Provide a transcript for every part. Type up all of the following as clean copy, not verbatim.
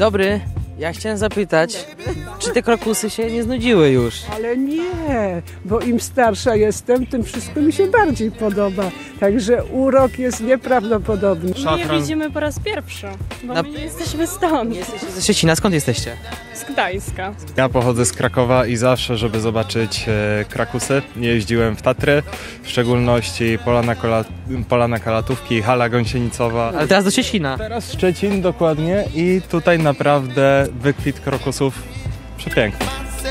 dobry, ja chciałem zapytać, czy te krokusy się nie znudziły już? Ale nie, bo im starsza jestem, tym wszystko mi się bardziej podoba. Także urok jest nieprawdopodobny. My je widzimy po raz pierwszy, bo my nie jesteśmy stąd. Jesteście ze Szczecina, skąd jesteście? Z Gdańska. Ja pochodzę z Krakowa i zawsze, żeby zobaczyć krakusy, jeździłem w Tatry, w szczególności Polana Kalatówki, Hala Gąsienicowa. Ale teraz do Szczecina. Teraz Szczecin dokładnie i tutaj naprawdę wykwit krokusów przepiękny.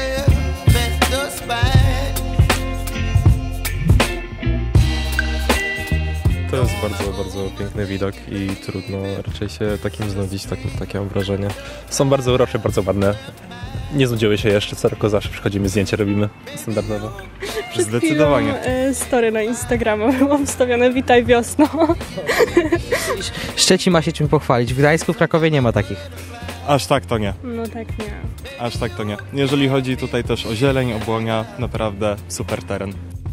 To jest bardzo, bardzo piękny widok i trudno raczej się takim znudzić, takie mam wrażenie. Są bardzo urocze, bardzo ładne. Nie znudziły się jeszcze, co roku zawsze przychodzimy, zdjęcia robimy standardowo. Zdecydowanie. Story na Instagrama było wstawione witaj wiosno. Szczecin ma się czym pochwalić, w Gdańsku, w Krakowie nie ma takich. Aż tak to nie. No tak nie. Aż tak to nie. Jeżeli chodzi tutaj też o zieleń, o błonia, naprawdę super teren.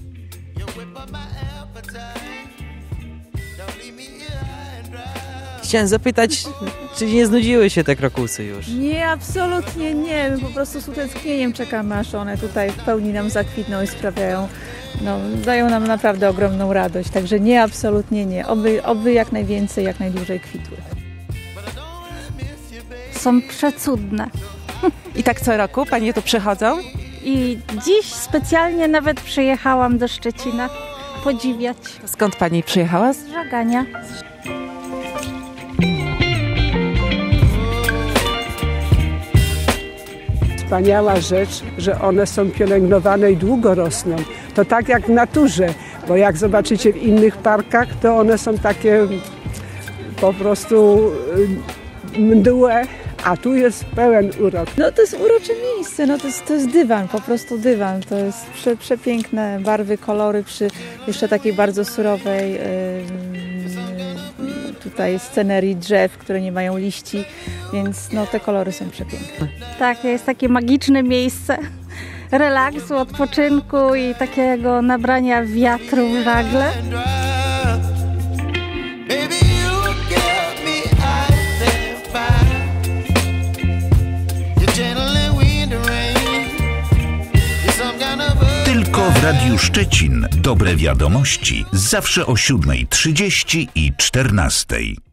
Chciałem zapytać, czy nie znudziły się te krokusy już? Nie, absolutnie nie. My po prostu z utęsknieniem czekamy, aż one tutaj w pełni nam zakwitną i sprawiają, dają nam naprawdę ogromną radość. Także nie, absolutnie nie. Oby jak najwięcej, jak najdłużej kwitły. Są przecudne. I tak co roku Panie tu przychodzą? I dziś specjalnie nawet przyjechałam do Szczecina podziwiać. Skąd Pani przyjechała? Z Żagania. Wspaniała rzecz, że one są pielęgnowane i długo rosną. To tak jak w naturze, bo jak zobaczycie w innych parkach, to one są takie po prostu mdłe, a tu jest pełen urok. No to jest urocze miejsce, to jest dywan, po prostu dywan. To jest przepiękne barwy, kolory przy jeszcze takiej bardzo surowej tutaj scenerii drzew, które nie mają liści, więc te kolory są przepiękne. Tak, jest takie magiczne miejsce relaksu, odpoczynku i takiego nabrania wiatru w żagle. Tylko w Radiu Szczecin dobre wiadomości zawsze o 7:30 i 14:00.